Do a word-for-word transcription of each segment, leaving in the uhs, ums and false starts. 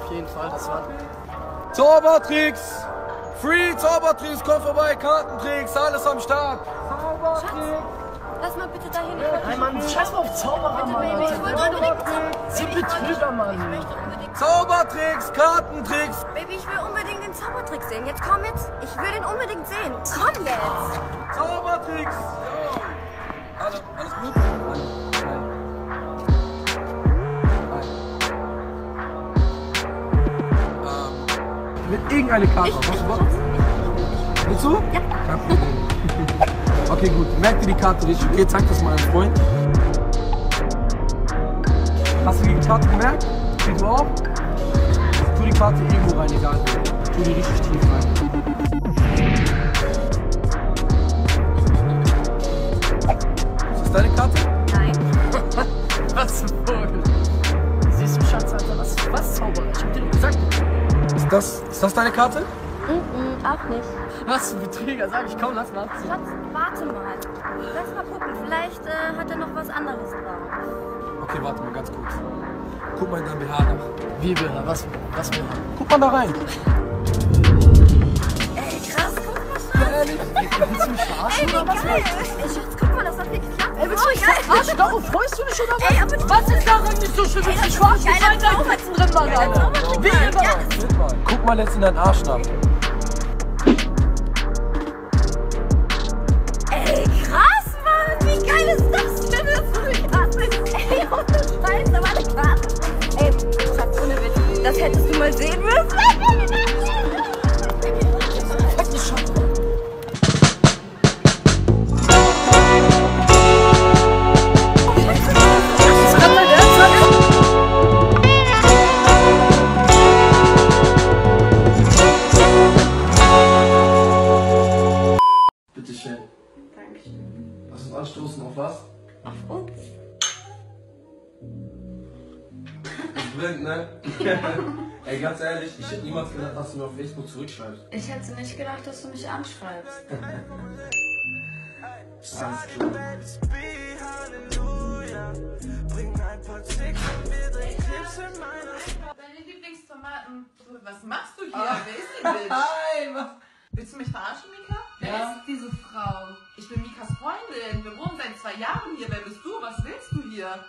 auf jeden Fall, das war... Zaubertricks! Free Zaubertricks, komm vorbei, Kartentricks, alles am Start! Zaubertricks! Lass mal bitte dahin. Nein, Mann, scheiß mal auf Zauberer, Bitte, Mann. Baby, ich wollte unbedingt Zauberer. Sie Betrüger, Mann. Ich möchte unbedingt... Zaubertricks, Kartentricks! Baby, ich will unbedingt den Zaubertrick sehen. Jetzt komm mit. Ich will den unbedingt sehen. Komm jetzt. Zaubertricks! Ja. Hallo, alles gut? Ähm, mit irgendeine Karte. Ich, Was ich, du was? ich, Willst du? Ja. Kein Problem. Okay, gut. Merk dir die Karte richtig. Okay, zeig das mal einem Freund. Hast du die Karte gemerkt? Wie du auch? Tu die Karte irgendwo rein, egal. Tu die richtig tief rein. Ist das deine Karte? Nein. Was ein Vogel. Siehst du, Schatz, Alter, was, was Zauberer? Ich hab dir doch gesagt. Ist das, ist das deine Karte? Mm-mm, auch nicht. Was ein Betrüger, sag ich, komm, lass mal abziehen. Schatz, warte mal. Lass mal gucken. Vielleicht äh, hat er noch was anderes drauf. Okay, warte mal ganz kurz. Guck mal in dein B H nach. Wie B H? Was, was B H? Guck mal da rein. Ey, krass, guck mal, Schatz. Willst du mich verarschen Ey, oder was? wie geil. Ey, Schatz, guck mal, das hat geklappt. Ey, willst du mich verarschen? Darauf freust du dich oder was? Ey, aber Was ist daran nicht so schön? Willst du mich verarschen? Ich geiler weiß, da drin war Geiler gerade. Zaubertrick. Wie Ja, immer. ja. Guck mal jetzt in deinen Arsch nach. Ey, krass, Mann! Wie geil ist das denn? Das ist so krass. Ey, ohne Scheiß, da war eine Karte. Ey, Schatz, ohne Witz. Das hättest du mal sehen müssen. Fuck die Scheiße. Das kann mein Ernst sein. Bitte schön. Dankeschön. Lass uns anstoßen auf was? Auf uns. Das ist blind, ne? Ey, ganz ehrlich, ich hätte niemals gedacht, dass du mir auf Facebook zurückschreibst. Ich hätte nicht gedacht, dass du mich anschreibst. Alles klar. Deine Lieblingstomaten. Was machst du hier? Wer ist die Bitch? Nein, was? Willst du mich verarschen, Mika? Wer Ja. ist diese Frau? Ich bin Mikas Freundin. Wir wohnen seit zwei Jahren hier. Wer bist du? Was willst du hier?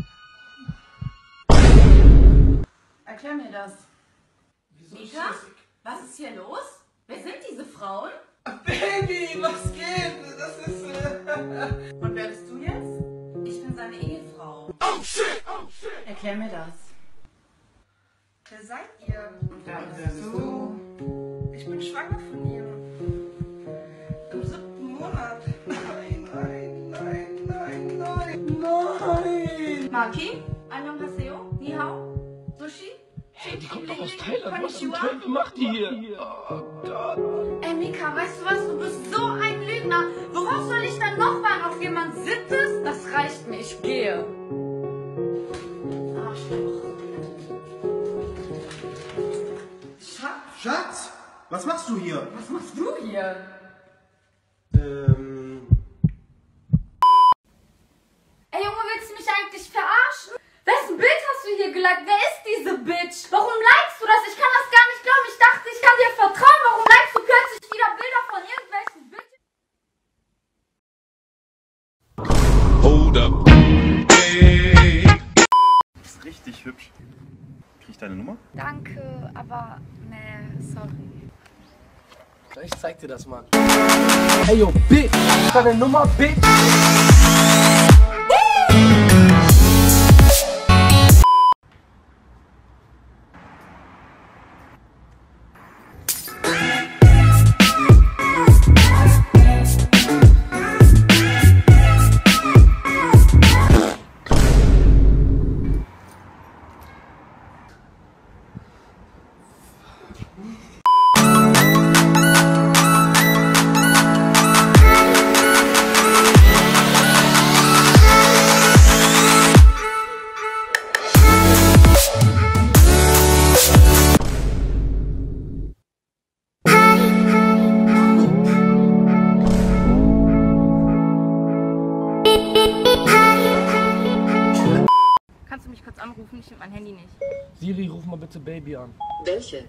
Erklär mir das. Mika? Was ist hier los? Wer sind diese Frauen? Baby, was geht? Das ist... Äh Und wer bist du jetzt? Ich bin seine Ehefrau. oh shit, oh shit. Erklär mir das. Wer seid ihr? Und wer bist du? Ich bin schwanger von ihr. Im siebten Monat. Nein, nein, nein, nein, nein, nein. Maki? Annyeonghaseyo? Ni hao? Sushi? Hey, die kommt doch aus Thailand. Was zum Teufel macht die hier? Oh Gott. Ey Mika, weißt du was? Du bist so ein Lügner. Worauf soll ich dann noch warten? Auf jemand Sittes? Das reicht mir. Ich gehe. Arschloch. Schatz, Schatz, was machst du hier? was machst du hier? Ähm. Ey Junge, willst du mich eigentlich verarschen? Wessen Bild hast du hier geliked? Wer ist diese Bitch? Warum likest du das? Ich kann das gar nicht glauben. Ich dachte, ich kann dir vertrauen. Warum likest du plötzlich wieder Bilder von irgendwelchen Bitches? Hold up. Hey. Du bist richtig hübsch. Krieg ich deine Nummer? Danke, aber nee, sorry. Ich zeig dir das, Mann. Hey, yo, Bitch! Deine Nummer, Bitch! Kannst du mich kurz anrufen? Ich nehme mein Handy nicht. Siri, ruf mal bitte fette Baby an. Welche?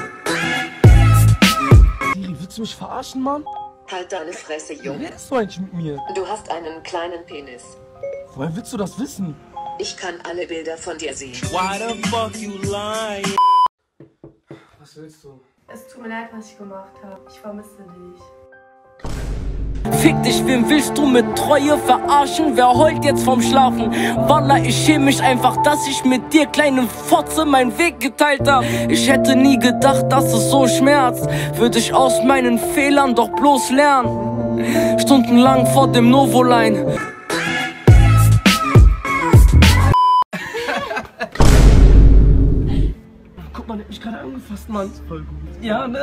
Siri, willst du mich verarschen, Mann? Halt deine Fresse, Junge. Wer redest du eigentlich mit mir? Du hast einen kleinen Penis. Woher willst du das wissen? Ich kann alle Bilder von dir sehen. Why the fuck you lying? Was willst du? Es tut mir leid, was ich gemacht habe. Ich vermisse dich. Fick dich, wen willst du mit Treue verarschen? Wer heult jetzt vom Schlafen? Wallah, ich schäme mich einfach, dass ich mit dir, kleinen Fotze, meinen Weg geteilt hab. Ich hätte nie gedacht, dass es so schmerzt. Würde ich aus meinen Fehlern doch bloß lernen. Stundenlang vor dem Novoline. Guck mal, der hat mich gerade angefasst, Mann. Voll gut. Ja, ne?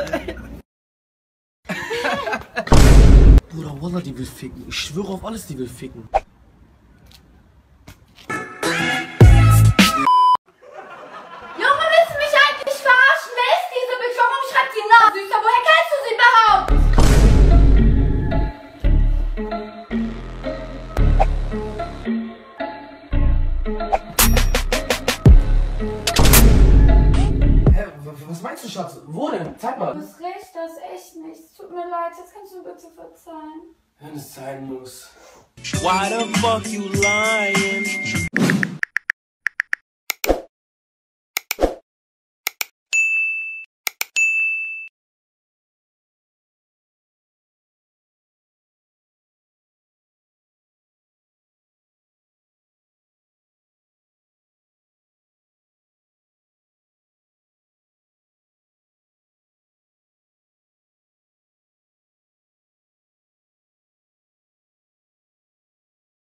Bruder, Wallah, die will ficken. Ich schwöre auf alles, die will ficken. Junge, willst du mich eigentlich verarschen? Wer ist diese Bitch? Warum schreibt die nach, Süßer? Woher kennst du sie überhaupt? Hä, was meinst du, Schatz? Wo denn? Zeig mal. Du hast recht, das ist echt nichts. Tut mir leid, jetzt kannst du bitte verzeihen. Wenn es sein muss. Why the fuck you lying?